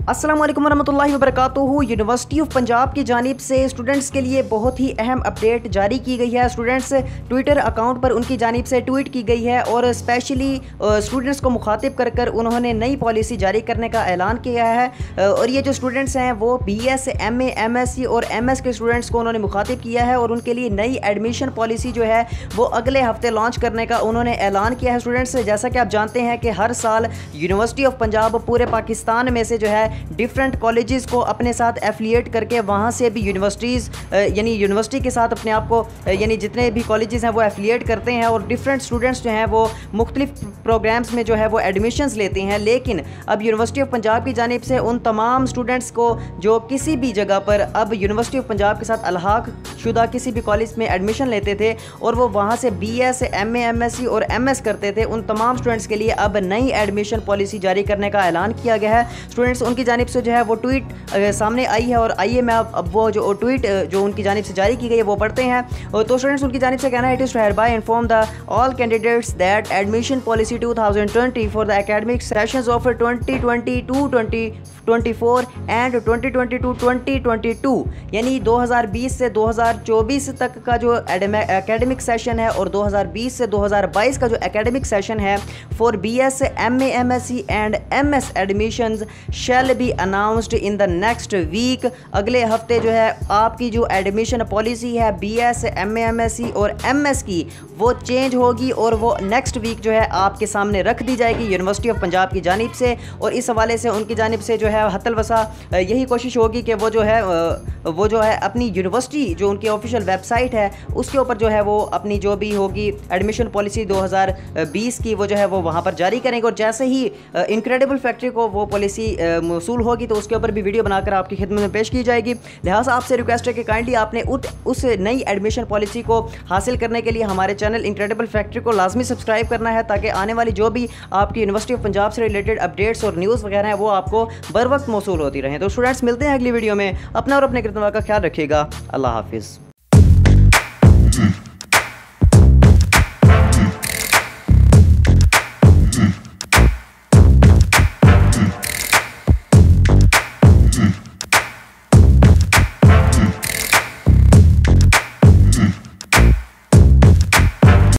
अस्सलाम वालेकुम रहमतुल्लाहि व बरकातुहू। यूनिवर्सिटी ऑफ पंजाब की जानिब से स्टूडेंट्स के लिए बहुत ही अहम अपडेट जारी की गई है। स्टूडेंट्स ट्विटर अकाउंट पर उनकी जानिब से ट्वीट की गई है और स्पेशली स्टूडेंट्स को मुखातिब कर कर उन्होंने नई पॉलिसी जारी करने का ऐलान किया है। और ये जो स्टूडेंट्स हैं वो BS, MA, MSc और MS के स्टूडेंट्स को उन्होंने मुखातिब किया है और उनके लिए नई एडमिशन पॉलिसी जो है वो अगले हफ्ते लॉन्च करने का उन्होंने ऐलान किया है। स्टूडेंट्स, जैसा कि आप जानते हैं कि हर साल यूनिवर्सिटी ऑफ पंजाब पूरे पाकिस्तान में से जो है डिफरेंट कॉलेजेस को अपने साथ एफिलिएट करके वहाँ से भी यूनिवर्सिटीज़ यानी यूनिवर्सिटी के साथ अपने आप को यानी जितने भी कॉलेजेस हैं वो एफिलिएट करते हैं और डिफरेंट स्टूडेंट्स जो हैं वो मुख्तलिफ प्रोग्राम्स में जो है वो एडमिशन्स लेते हैं। लेकिन अब यूनिवर्सिटी ऑफ पंजाब की जानिब से उन तमाम स्टूडेंट्स को जो किसी भी जगह पर अब यूनिवर्सिटी ऑफ पंजाब के साथ अलहाक शुदा किसी भी कॉलेज में एडमिशन लेते थे और वो वहाँ से BS, MA, MSc और MS करते थे, उन तमाम स्टूडेंट्स के लिए अब नई एडमिशन पॉलिसी जारी करने का ऐलान किया गया है। स्टूडेंट्स उनकी जानिब से जो है वो ट्वीट सामने आई है और आइए मैं अब वो जो ट्वीट जो उनकी जानिब से जारी की गई है वो पढ़ते हैं। तो स्टूडेंट्स उनकी जानिब से कहना है, it is hereby inform the all candidates that admission policy 2020 for the academic sessions of 2022-2024 and 2022-2022 यानी 2020 से 2024 तक का जो एकेडमिक सेशन है और 2020 से 2022 का जो एकेडमिक सेशन है for BS, MA, MSc and MS admissions shall be announced in the next week. अगले हफ्ते जो है आपकी जो एडमिशन पॉलिसी है BS, MA, MSc और MS की वो चेंज होगी और वो नेक्स्ट वीक जो है आपके सामने रख दी जाएगी यूनिवर्सिटी ऑफ पंजाब की जानिब से। और इस हवाले से उनकी जानिब से जो है हतल वसा यही कोशिश होगी कि वो जो है अपनी यूनिवर्सिटी जो उनकी ऑफिशियल वेबसाइट है उसके ऊपर जो है वो अपनी जो भी होगी एडमिशन पॉलिसी 2020 की वो जो है वो वहाँ पर जारी करेंगे। और जैसे ही इनक्रेडिबल फैक्ट्री को वो पॉलिसी मौसूल होगी तो उसके ऊपर भी वीडियो बनाकर आपकी खिदमत में पेश की जाएगी। लिहाजा आपसे रिक्वेस्ट है कि काइंडली आपने उस नई एडमिशन पॉलिसी को हासिल करने के लिए हमारे चैनल इनक्रेडिबल फैक्ट्री को लाजमी सब्सक्राइब करना है ताकि आने वाली जो भी आपकी यूनिवर्सिटी ऑफ पंजाब से रिलेटेड अपडेट्स और न्यूज़ वगैरह हैं वो आपको बर वक्त मौसूल होती रहें। तो स्टूडेंट्स मिलते हैं अगली वीडियो में। अपना और अपने गिरदवा का ख्याल रखिएगा। अल्लाह हाफिज़।